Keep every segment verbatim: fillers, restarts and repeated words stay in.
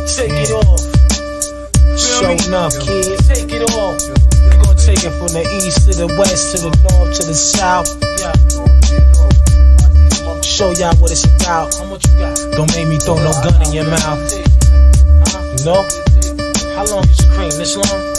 Take it off. Showing up, kid. Take it off. We're gonna take it from the east to the west, to the north, to the south. Yeah. Show y'all what it's about. How much you got? Don't make me throw no gun in your mouth. You know? How long is your cream? This long?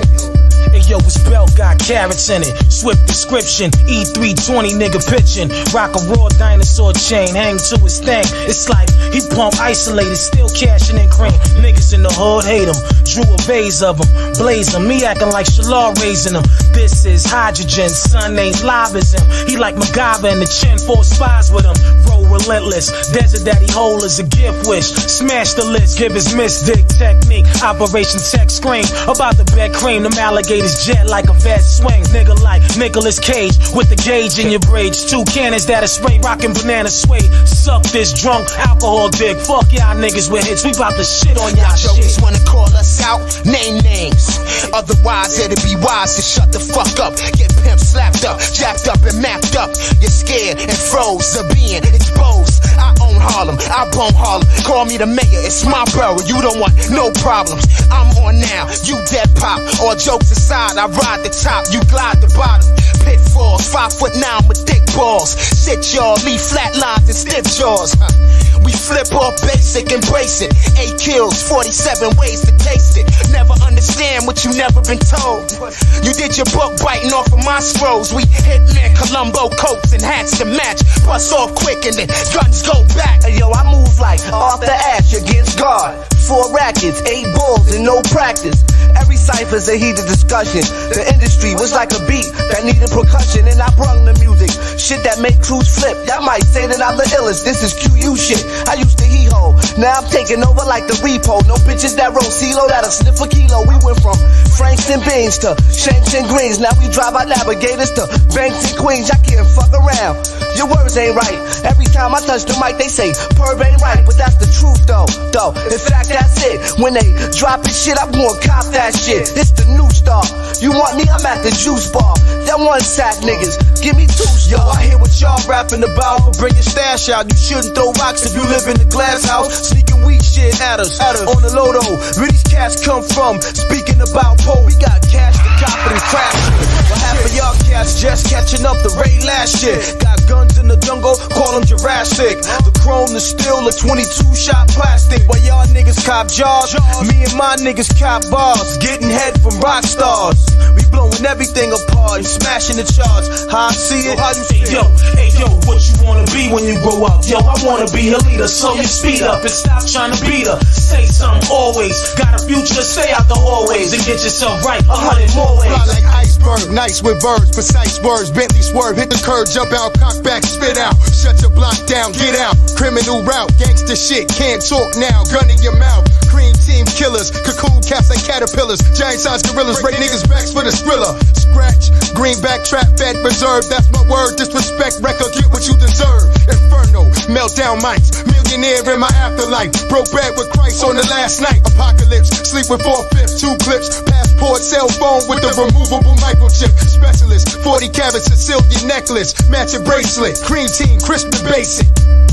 Hey yo, his belt got carrots in it. Swift description, E three twenty nigga pitching. Rock a raw dinosaur chain, hang to his thing. It's like he pump isolated, still cashing in cream. Niggas in the hood hate him. Drew a vase of him, blaze him. Me acting like Shalal raising him. This is hydrogen, son ain't live as him. He like MacGyver and the chin, four spies with him. Roll relentless, desert daddy hole is a gift wish. Smash the list, give his mystic technique. Operation tech scream about the bed cream. Them alligators jet like a fast swing. Nigga like Nicolas Cage with the gauge in your braids. Two cannons that'll spray, rockin' banana suede. Suck this drunk alcohol dick. Fuck y'all niggas with hits. We bout to shit on y'all shit. Jokers wanna call us out, name names. Otherwise it'd be wise to shut the fuck up. Get pimp slapped up, jacked up and mapped up. You're scared and froze of being exposed. I own Harlem, I bone Harlem. Call me the mayor, it's my borough. You don't want no problems. I'm on now, you dead pop. All jokes aside, I ride the top, you glide the bottom. Pitfalls, five foot nine with thick balls. Sit y'all, leave flat lines and stiff jaws. We flip off basic, embrace it. Eight kills, forty-seven ways to taste it. Never understand what you never been told. You did your book biting off of my scrolls. We hitman, Columbo coats and hats to match. Bust off quick and then guns go back. Hey, yo, I move like Arthur Ashe against God. Four rackets, eight balls, and no practice. Every cipher's a heated discussion. The industry was like a beat that needed percussion, and I brung the music. Shit that make crews flip. Y'all might say that I'm the illest. This is Q U shit. I used to hee-ho. Now I'm taking over like the repo. No bitches that roll CeeLo that'll sniff a kilo. We went from Franks and Beans to Shanks and Greens. Now we drive our navigators to Banks and Queens. I can't fuck around. Your words ain't right. Every time I touch the mic, they say perv ain't right, but that's the truth though. Though, in fact, that's it. When they dropping shit, I'm gonna cop that shit. It's the new star. You want me? I'm at the juice bar. That one sack niggas, give me two stars. Yo, I hear what y'all rapping about, but bring your stash out. You shouldn't throw rocks if you live in the glass house. Sneaking weed shit at us, at us. On the low though. Where these cats come from? Speaking about Poe, we got cash to cop it and crash it. What half of y'all cats just catching up the Ray last shit? Got guns in the jungle, call them Jurassic. The chrome, the steel, the twenty-two shot plastic. While y'all niggas cop jars, me and my niggas cop bars. Getting head from rock stars. We blowing everything apart and smashing the charts. How I see it, how you see it? Yo, hey yo, what you wanna be when you grow up? Yo, I wanna be a leader, so you speed up and stop trying to beat her. Say something always, got a future, stay out the hallways and get yourself right a hundred more ways. Fly like iceberg, nice with verbs, precise words. Bentley swerve, hit the curve, jump out, cock back, spit out. Shut your block down, get out. Criminal route, gangster shit, can't talk now. Gun in your mouth. Cream team killers, cocoon cats and caterpillars. Giant size gorillas, break niggas' backs for the thriller. Scratch, greenback, trap, fed, reserve. That's my word, disrespect, record, get what you deserve. Inferno, meltdown mics. Millionaire in my afterlife. Broke back with Christ on the last night. Apocalypse, sleep with four-fifths, two clips. Passport, cell phone with the removable microchip. Specialist, forty carats, Sicilian necklace. Matching bracelet, cream team, crisp and basic.